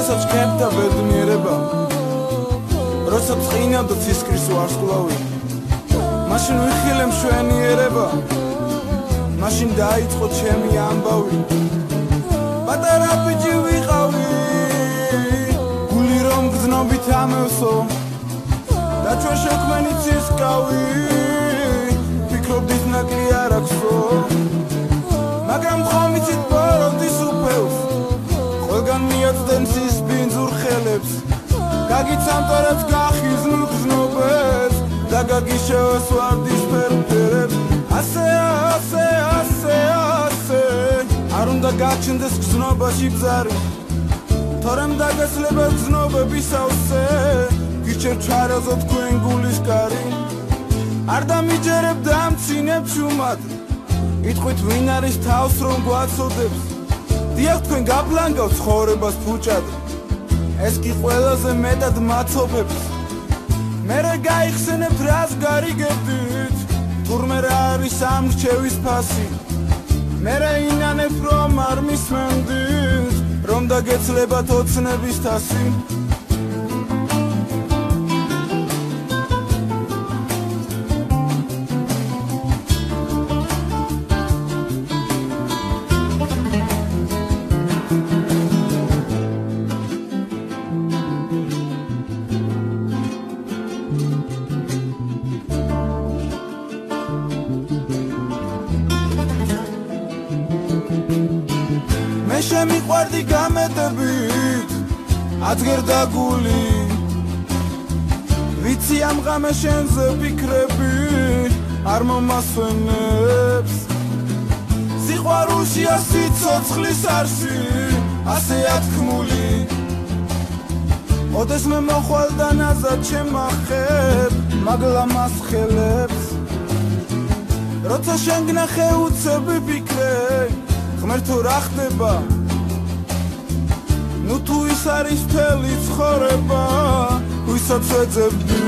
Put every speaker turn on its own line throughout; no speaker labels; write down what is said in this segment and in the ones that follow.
როცა ჭკებდა ბედნიერება როცა წინავდა ცისკრის ვარსკვლავი მაშინ ვიხილე მშვენიერება მაშინ დაიწყო ჩემი ამბავი პატარა ბიჭი ვიყავი გული რომ გზნობით ამევსო და ჩვენ შექმენი ცისკავი ფიქრობდით ნაკლი არ აქვსო მაგრამ ხომ იცით ბოროტის უფევს ყველგან მიაწვდენ ცის ბინძურ ხელებს გაგიცამტორებს გახიზნულ გზნობებს და გაგიშევეს ვარდის ფერფერებს ასე არ უნდა გაჩნდეს გზნობაში ბზარი თორემ დაგეცლება გზნობების ავსე გირჩევ ჩარაზო თქვენ გულის კარი არ დამიჯერებ და ამცინებ შუმად იტყვით ვინ არის თავს რომ გვაცოდებს დიახ თქვენ გაპლანგავთ ცხოვრებას ფუჭად ეს კი ყველაზე მეტად მაცობებს მერე გაიხსენებთ რას გარიგებდით თურმე რა არის ამ რჩევის ფასი მერე ინანებთ რომ არ მისმენდით რომ დაგეცლებათ ოცნების თასი მე შემიყვარდი გამეტებით adzღერდა გული ვიცი ამ ღამე შენზე ფიქრები არ მომასვენებს სიყვარულშია სიცოცხლის არში ასეა თქმული ოდეს მე მოხვალ და ნაზად შემახებ მაგლა მასხელებს როცა შენ გნახე უცები ფიქრე ღმერთო რა ხდება ნუ თუ ის არის მთელი ცხოვრება ვისაც ვეძებდი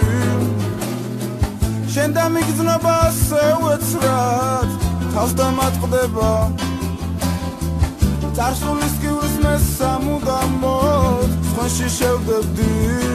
შენ დამიგზნობა ასე უეცრად თავს დამატყდება წარსულის კივრის მე სამუდამოდ სხვენში შევდებდი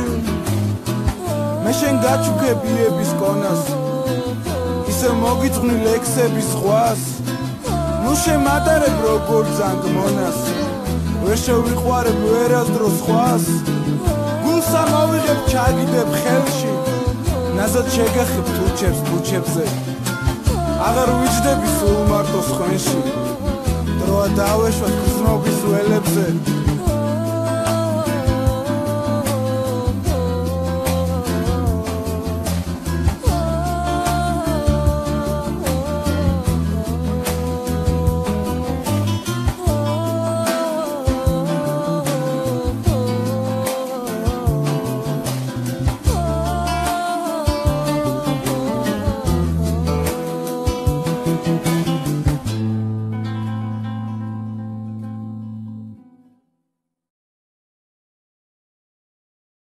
მე შენ გაჩუქებიების კონას ისე მოგიწყვნი ლექსების ზღვას ნუ შემატარებ როგორ ძანგ მონას ვერ შევიყვარებ ვერასდროს სხვას გულს ამოვიღებ ჩაგიდებ ხელში ნაზად შეგახებ თუჩებს ქუჩებზე აღარ ვიჯდები სულ მარტო სხვენში დროა დავეშვათ გზნობის ველებზე